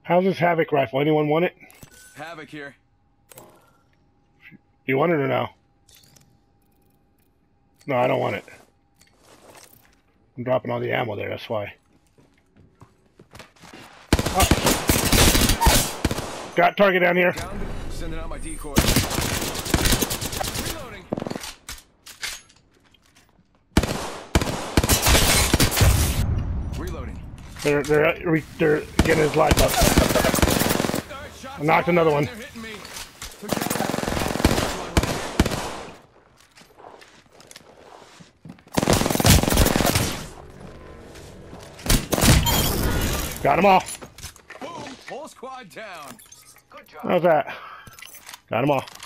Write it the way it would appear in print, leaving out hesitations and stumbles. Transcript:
How's this Havoc rifle? Anyone want it? Havoc here. You want it or no? No, I don't want it. I'm dropping all the ammo there, that's why. Oh. Got target down here. Down. Sending out my decoy. Reloading. Reloading. They're getting his life up. I knocked another one. They're hitting me. Got them all. Boom! Whole squad down. How's that? Got them all.